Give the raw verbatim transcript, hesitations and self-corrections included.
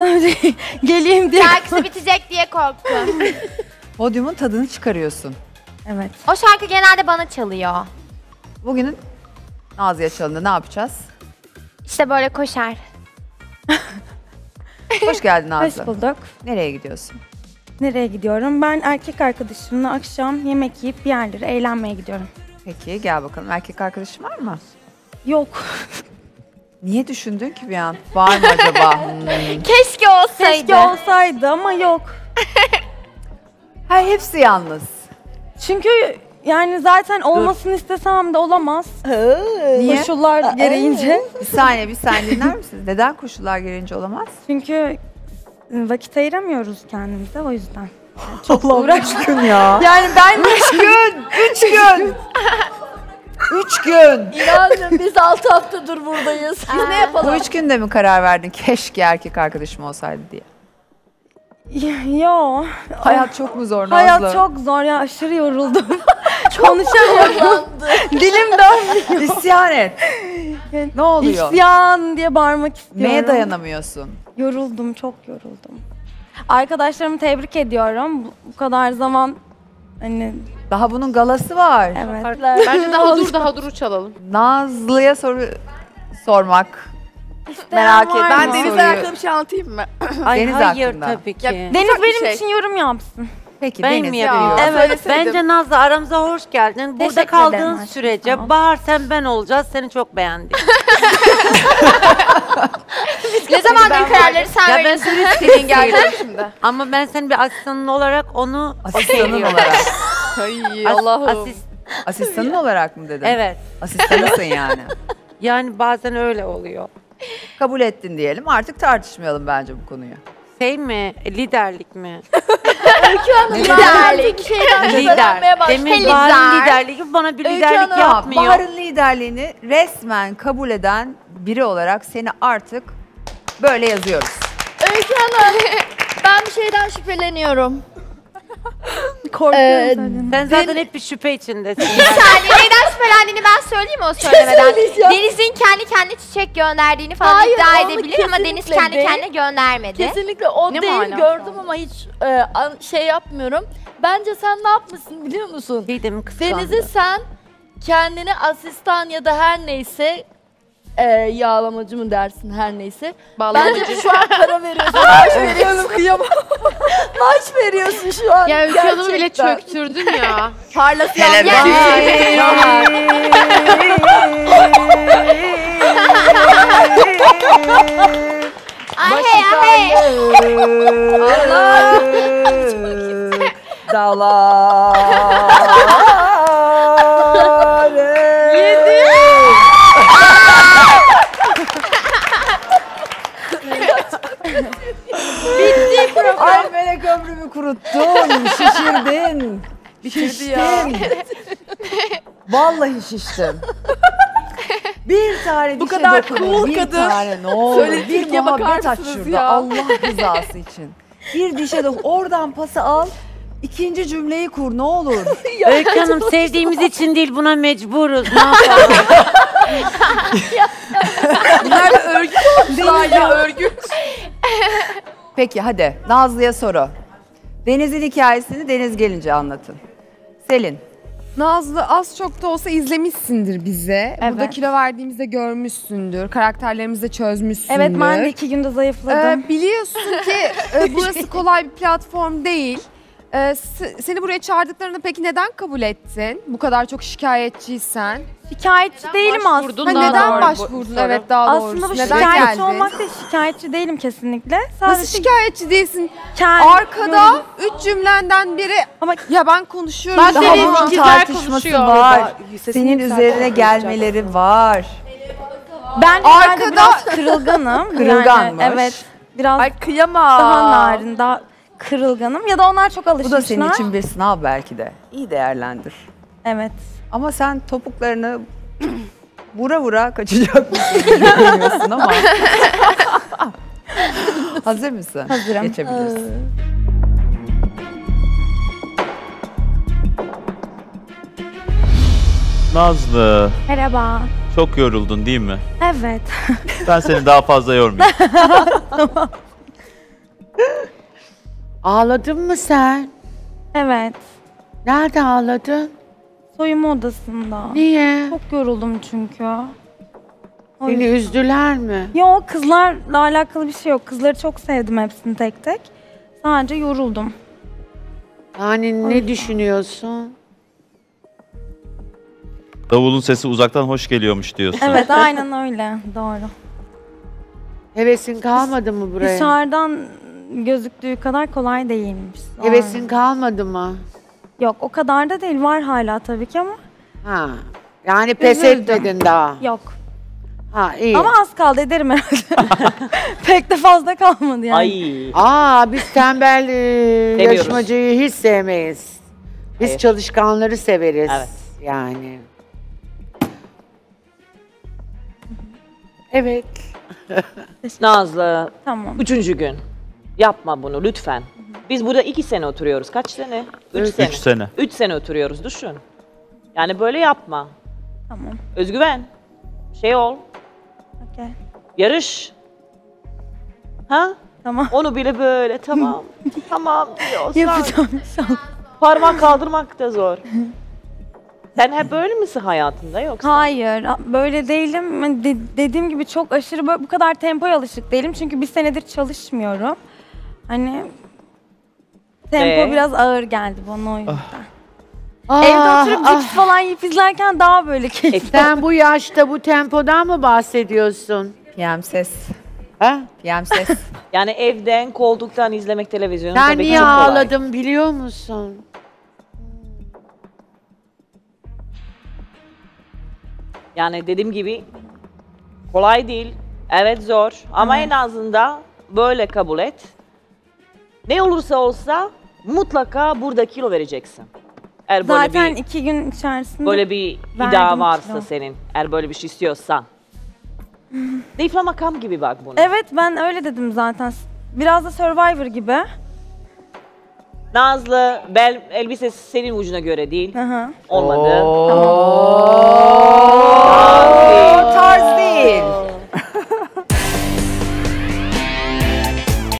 geleyim diye. Şarkısı bitecek diye korktum. Podyumun tadını çıkarıyorsun. Evet. O şarkı genelde bana çalıyor. Bugünün Nazlı'ya çalındı. Ne yapacağız? İşte böyle koşar. Hoş geldin Nazlı. Hoş bulduk. Nereye gidiyorsun? Nereye gidiyorum? Ben erkek arkadaşımla akşam yemek yiyip bir yerlere eğlenmeye gidiyorum. Peki gel bakalım. Erkek arkadaşın var mı? Yok. Niye düşündün ki bir an? Var mı acaba? Hmm. Keşke olsaydı. Keşke olsaydı ama yok. Ha, hepsi yalnız. Çünkü yani zaten olmasını istesem de olamaz. Niye? Koşullar gereğince. Bir saniye bir saniye dinler misiniz? Neden koşullar gelince olamaz? Çünkü vakit ayıramıyoruz kendimize o yüzden. Çok uğraş gün ya. Yani ben Üç gün! Üç gün! Üç gün! İnanın biz altı haftadır buradayız. Biz ne Bu yapalım? üç günde mi karar verdin? Keşke erkek arkadaşım olsaydı diye. yo. Hayat çok mu zor Nazlı? Hayat çok zor ya, aşırı yoruldum. Konuşamıyorum. Dilim dönmüyor. İsyan et. Ne oluyor? İsyan diye bağırmak istiyorum. Neye dayanamıyorsun? Yoruldum, çok yoruldum. Arkadaşlarımı tebrik ediyorum. Bu, bu kadar zaman hani Daha bunun galası var. evet. Bence daha dur daha duru çalalım. Nazlı'ya soru sormak. Merak var Ben mı? Deniz'le Soruyu- alakalı bir şey anlatayım mı? Ay Deniz hayır hakkında. tabii ki. Ya, Deniz Ufak bir benim şey. için yorum yapsın. Peki Ben Deniz mi yapıyor. yapıyorum? Evet. Söyleseydim. Bence Nazlı aramıza hoş geldin. Burada Teşekkür kaldığın ederim aşkım. sürece Sağ ol. Bahar sen ben olacağız. Seni çok beğendik. Ne zamandır kararları sen ya ben veriyorsun? seni Senin istediğin geldi şimdi. Ama ben senin bir asistanın olarak onu Asistanın olarak. Ay As- Allah'ım. asist- Asistanın olarak mı dedin? evet. Asistanısın yani. Yani bazen öyle oluyor. Kabul ettin diyelim. Artık tartışmayalım bence bu konuyu. Şey mi? Liderlik mi? Liderlik. Bir şeyden Lider. şüphelenmeye başladım. Demin Lider. Bahar'ın liderliği bana bir Öykü liderlik Hanım, yapmıyor. Bahar'ın liderliğini resmen kabul eden biri olarak seni artık böyle yazıyoruz. Öykü Hanım, ben bir şeyden şüpheleniyorum. Korkuyorum Ee, senden. Sen zaten hep bir şüphe içindesin. Bir saniye neyden şüphelendiğini ben söyleyeyim mi o söylemeden? söyleyeceğim. Deniz'in kendi kendine çiçek gönderdiğini falan Hayır, iddia onu edebilir ama Deniz kesinlikle kendi değil. kendine göndermedi. Kesinlikle o Ne değil, mana gördüm şu an? ama hiç e, an- şey yapmıyorum. Bence sen ne yapmışsın biliyor musun? Didem'i kıskandı. Deniz'i sen kendini asistan ya da her neyse e, yağlamacı mı dersin her neyse. Bağlamacı. Bence şu an para veriyorsun, maaş veriyorsun. Kıyamam. maaş veriyorsun şu an. Ya Öykü Hanım'ı bile gerçekten. çöktürdün ya. Parlasın. Hele Ay hey ay hey. Allah. Dağlar. Yedi. Bitti program. Ay melek ömrümü kuruttun, şişirdin. Bitirdi ya. Vallahi şiştim. Bir tane Bu dişe kadar dokunun, cool bir kadın. tane ne olur. Söylediklerine Bir bakar muhabbet aç mısınız şurada ya? Allah rızası için. Bir dişe dokun, oradan pası al. İkinci cümleyi kur ne olur. Öykü Hanım sevdiğimiz için değil buna mecburuz. Ne yapalım? Bunlar da örgü olmuşlar ya örgü. Peki hadi Nazlı'ya soru. Deniz'in hikayesini Deniz gelince anlatın. Selin. Nazlı az çok da olsa izlemişsindir bizi. Burada Evet. kilo verdiğimizde görmüşsündür. Karakterlerimizi de çözmüşsündür. Evet, ben de iki günde zayıfladım. Ee, biliyorsun ki e, burası kolay bir platform değil. Ee, s- seni buraya çağırdıklarında peki neden kabul ettin? Bu kadar çok şikayetçiysen. Şikayetçi değilim başvurdun? aslında. Ha, Daha neden doğru bu başvurdun? soru. Evet daha doğrusu. Aslında bu Neden şikayetçi geldin? olmak da şikayetçi değilim kesinlikle. Sadece Nasıl şikayetçi değilsin? kendi Arkada üç cümlenden biri Ama- ya ben konuşuyorum. Ben Daha Selin bunun ikizler tartışması konuşuyor. var. Senin üzerine gelmeleri var. ben Arkada- Arkada... biraz kırılganım. Kırılganmış. Yani, evet. Biraz Ay kıyamam. daha narin, daha kırılganım. Ya da onlar çok Bu alışmışlar. da senin için bir sınav belki de. İyi değerlendir. Evet. Ama sen topuklarını vura vura kaçacak mısın bilmiyorsun ama. Hazır mısın? Hazırım. Geçebilirsin. Nazlı, Merhaba. çok yoruldun değil mi? Evet. Ben seni daha fazla yormayayım. Ağladın mı sen? Evet. Nerede ağladın? Soyunma odasında. Niye? Çok yoruldum çünkü. O Seni yüzden. üzdüler mi? Yok, kızlarla alakalı bir şey yok. Kızları çok sevdim hepsini tek tek. Sadece yoruldum. Yani ne düşünüyorsun? Davulun sesi uzaktan hoş geliyormuş diyorsun. Evet, aynen öyle. Doğru. Hevesin kalmadı mı buraya? Dışarıdan gözüktüğü kadar kolay değilmiş. Doğru. Hevesin kalmadı mı? Yok, o kadar da değil. Var hala tabii ki ama Ha. Yani pes Üzüldüm. etmedin daha. yok. Ha iyi. Ama az kaldı, ederim herhalde. Pek de fazla kalmadı yani. Ay. Aa biz tembel e, Seviyoruz. yarışmacıyı hiç sevmeyiz. Biz Hayır. çalışkanları severiz. Evet. Yani. Evet. Nazlı, Tamam. üçüncü gün. Yapma bunu lütfen. Biz burada iki sene oturuyoruz. Kaç sene? Üç, Üç sene. Üç sene. Üç sene oturuyoruz, düşün. Yani böyle yapma. Tamam. Özgüven. Şey ol, Okey. yarış. Ha? Tamam. Onu bile böyle tamam, tamam diyorsan. Yapacağım inşallah. Parmak kaldırmak da zor. Sen hep böyle misin hayatında yoksa? Hayır, böyle değilim. Ben de- dediğim gibi çok aşırı böyle, bu kadar tempoya alışık değilim. Çünkü bir senedir çalışmıyorum. Hani tempo Ee? biraz ağır geldi bana o yüzden. Ah, Evde oturup ah. cips falan yiyip izlerken daha böyle keyifli. Sen bu yaşta bu tempodan mı bahsediyorsun? P M ses. Ha? P M ses. Yani evden, koltuktan izlemek televizyonu Sen tabii ki niye çok kolay. ağladın biliyor musun? Yani dediğim gibi kolay değil. Evet zor ama en azından böyle kabul et. Ne olursa olsa mutlaka burada kilo vereceksin. Eğer böyle Zaten bir iki gün içerisinde böyle bir verdim iddia varsa kilo. senin, eğer böyle bir şey istiyorsan. Defla makam gibi bak bunu. Evet, ben öyle dedim zaten. Biraz da Survivor gibi. Nazlı, bel elbise senin ucuna göre değil. Hı hı. Olmadı. Oo. Tamam,